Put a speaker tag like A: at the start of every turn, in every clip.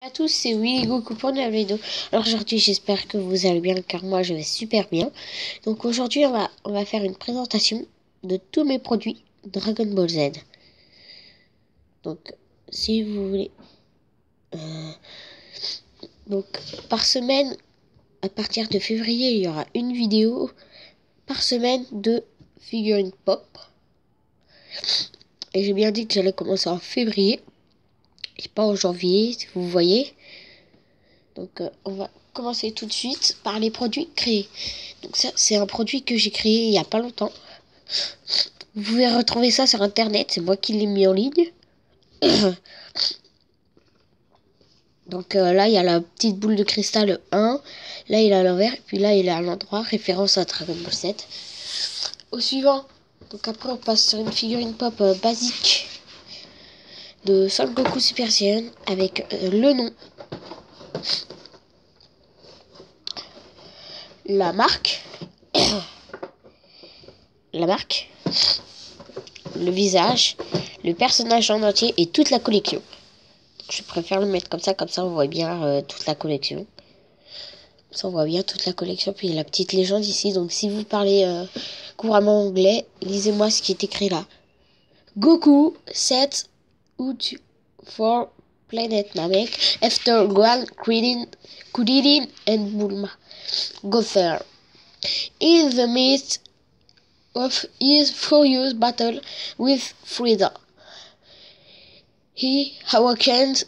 A: À tous, c'est Willy Goku pour une nouvelle vidéo. Alors aujourd'hui, j'espère que vous allez bien, car moi je vais super bien. Donc aujourd'hui, on va faire une présentation de tous mes produits Dragon Ball Z. Donc, si vous voulez, donc par semaine, à partir de février, il y aura une vidéo par semaine de figurines pop. Et j'ai bien dit que j'allais commencer en février et pas en janvier, si vous voyez. Donc on va commencer tout de suite par les produits créés. Donc ça, c'est un produit que j'ai créé il y a pas longtemps. Vous pouvez retrouver ça sur internet, c'est moi qui l'ai mis en ligne. Donc là, il y a la petite boule de cristal 1. Là, il est à l'envers. Et puis là, il est à l'endroit, référence à Dragon Ball Z. Au suivant. Donc après, on passe sur une figurine pop basique de Son Goku Super Saiyan avec le nom, la marque, le visage, le personnage en entier et toute la collection. Je préfère le mettre comme ça on voit bien toute la collection. Ça on voit bien toute la collection. Puis il y a la petite légende ici. Donc si vous parlez couramment anglais, lisez-moi ce qui est écrit là. Goku set out for planet Namek after Gohan, Kuririn and Bulma go there. In the midst of his furious battle with Frieza, he awakens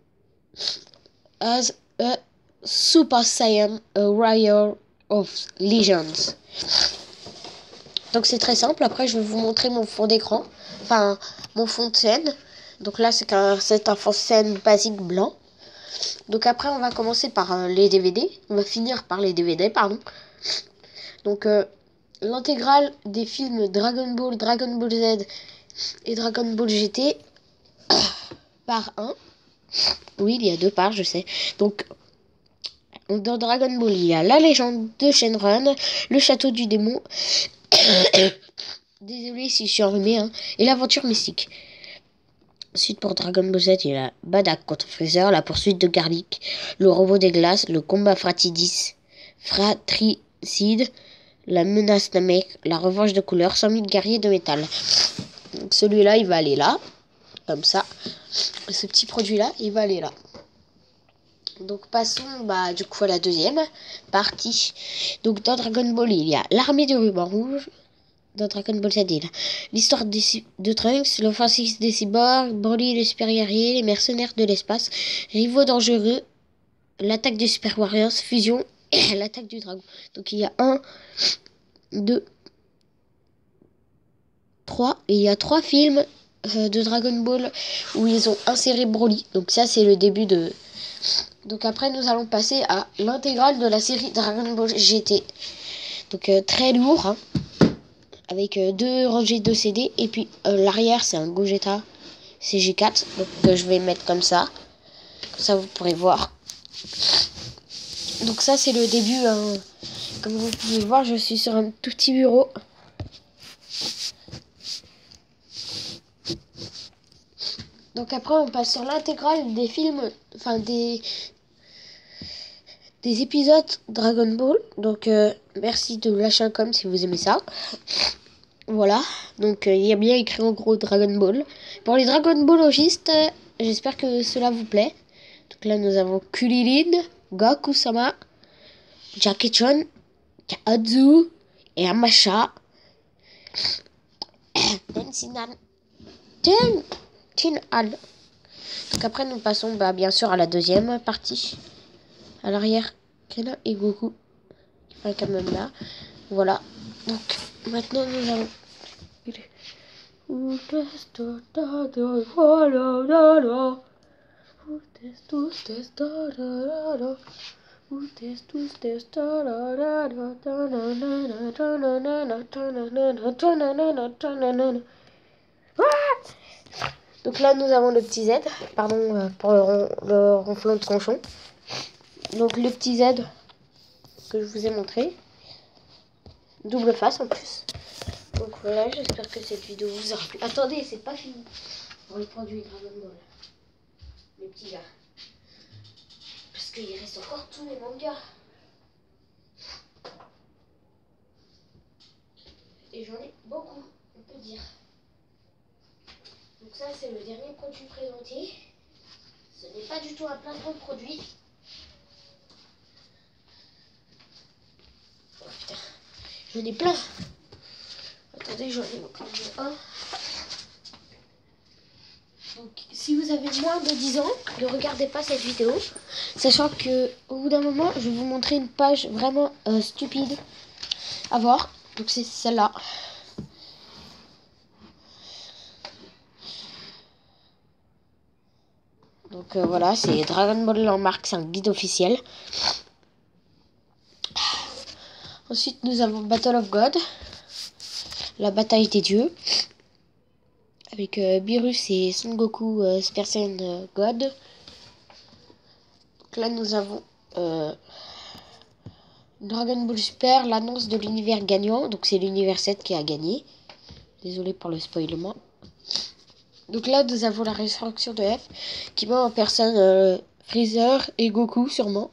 A: as a Super Saiyan, a warrior of legends. Donc c'est très simple. Après je vais vous montrer mon fond d'écran, enfin mon fond de scène. Donc là c'est un fond de scène basique blanc. Donc après on va commencer par les DVD. On va finir par les DVD, pardon. Donc l'intégrale des films Dragon Ball, Dragon Ball Z et Dragon Ball GT par 1. Oui, il y a 2 parts, je sais. Donc dans Dragon Ball, il y a la légende de Shenron, le château du démon, désolé si je suis enrhumé, hein, et l'aventure mystique. Ensuite, pour Dragon Ball Z, il y a Bardock contre Freezer, la poursuite de Garlic, le robot des glaces, le combat fratricide, la menace Namek, la revanche de couleur, 100 000 guerriers de métal. Donc celui-là, il va aller là, comme ça. Ce petit produit-là, il va aller là. Donc passons du coup à la deuxième partie. Donc dans Dragon Ball, il y a l'armée du ruban rouge. Dans Dragon Ball Z, il y a l'histoire de Trunks, l'offensive des cyborgs, Broly le super guerrier, les mercenaires de l'espace, rivaux dangereux, l'attaque des Super Warriors, fusion et l'attaque du dragon. Donc il y a 1, 2, 3. Et il y a 3 films de Dragon Ball où ils ont inséré Broly. Donc ça c'est le début de... Donc après nous allons passer à l'intégrale de la série Dragon Ball GT. Donc très lourd, hein, avec 2 rangées de CD. Et puis l'arrière c'est un Gogeta CG4. Donc je vais mettre comme ça. Comme ça vous pourrez voir. Donc ça c'est le début, hein. Comme vous pouvez le voir, je suis sur un tout petit bureau. Donc après on passe sur l'intégrale des films, enfin des épisodes Dragon Ball. Donc merci de lâcher un com si vous aimez ça. Voilà, donc il y a bien écrit en gros Dragon Ball. Pour les Dragon Ballogistes, j'espère que cela vous plaît. Donc là nous avons Kuririn, Goku-sama, Jackie Chan, Kazu et Yamcha, Tensinan, Tin-Al. Donc après nous passons bien sûr à la deuxième partie. À l'arrière, Krillin et Goku. Enfin quand même là. Voilà. Donc maintenant nous allons... Donc là nous avons le petit Z, pardon pour le ronflement de tronchon. Donc le petit Z que je vous ai montré, double face en plus. Donc voilà, j'espère que cette vidéo vous aura plu. Attendez, c'est pas fini pour les produits Dragon Ball, les petits gars. qu'il reste encore tous les mangas. Et j'en ai beaucoup, on peut dire. Donc ça, c'est le dernier produit présenté. Ce n'est pas du tout un placement de produit. Oh putain, j'en ai plein. Attendez, j'en ai encore un. Donc, si vous avez moins de 10 ans, ne regardez pas cette vidéo. Sachant que au bout d'un moment, je vais vous montrer une page vraiment stupide à voir. Donc c'est celle-là. Donc voilà, c'est Dragon Ball en marque, c'est un guide officiel. Ensuite, nous avons Battle of God, la bataille des dieux, avec Beerus et Son Goku Super Saiyan God. Donc là, nous avons Dragon Ball Super, l'annonce de l'univers gagnant. Donc c'est l'univers 7 qui a gagné. Désolé pour le spoilement. Donc là, nous avons la résurrection de F qui met en personne Freezer et Goku sûrement.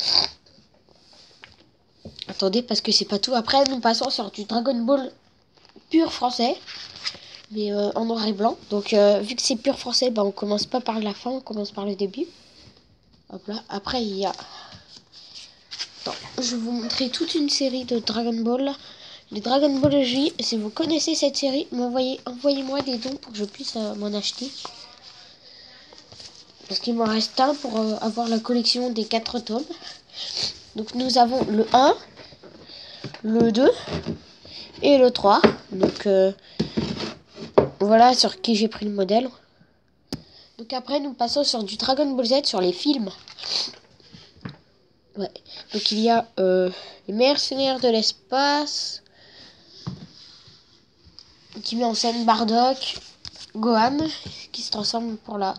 A: Attendez, parce que c'est pas tout. Après, nous passons sur du Dragon Ball pur français, mais en noir et blanc. Donc, vu que c'est pur français, on commence pas par la fin, on commence par le début. Hop là. Après, il y a... Attends, je vais vous montrer toute une série de Dragon Ball. Les Dragon Ball J. Si vous connaissez cette série, envoyez-moi des dons pour que je puisse m'en acheter. Parce qu'il m'en reste un pour avoir la collection des 4 tomes. Donc, nous avons le 1, le 2 et le 3. Donc, voilà sur qui j'ai pris le modèle. Donc après, nous passons sur du Dragon Ball Z, sur les films. Ouais. Donc il y a les mercenaires de l'espace, qui met en scène Bardock, Gohan, qui se transforme pour la...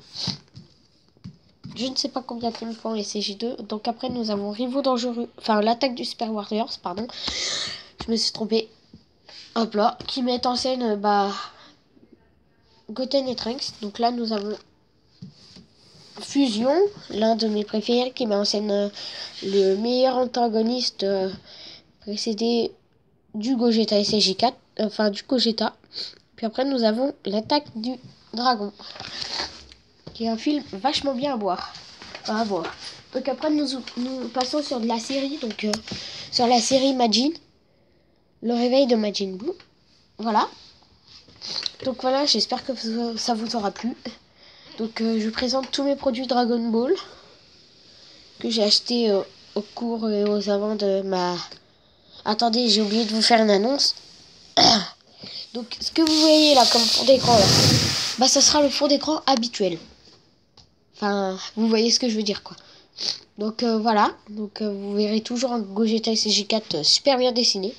A: Je ne sais pas combien de fois et CJ2. Donc après, nous avons Rivaux dangereux, enfin l'attaque du Super Warriors, pardon. Je me suis trompé. Hop là, qui met en scène Goten et Trunks. Donc là, nous avons Fusion, l'un de mes préférés, qui met en scène le meilleur antagoniste précédé du Gogeta SJ4, enfin du Gogeta. Puis après, nous avons l'attaque du dragon, qui est un film vachement bien à voir. Donc après, nous passons sur de la série, donc sur la série Majin, le réveil de Majin Buu. Voilà. Donc voilà, j'espère que ça vous aura plu. Donc je présente tous mes produits Dragon Ball que j'ai achetés au cours et aux avant de ma... Attendez, j'ai oublié de vous faire une annonce. Donc ce que vous voyez là comme fond d'écran là, ça sera le fond d'écran habituel. Enfin, vous voyez ce que je veux dire quoi. Donc voilà, donc vous verrez toujours un Gogeta SJ4 super bien dessiné.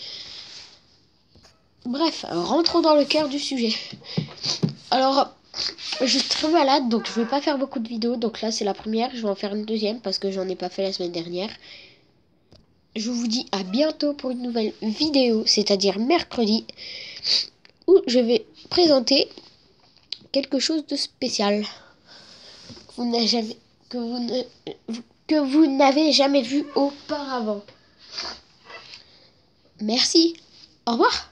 A: Bref, rentrons dans le cœur du sujet. Alors, je suis très malade, donc je vais pas faire beaucoup de vidéos. Donc là, c'est la première. Je vais en faire une deuxième parce que j'en ai pas fait la semaine dernière. Je vous dis à bientôt pour une nouvelle vidéo, c'est-à-dire mercredi, où je vais présenter quelque chose de spécial que vous n'avez jamais vu auparavant. Merci. Au revoir.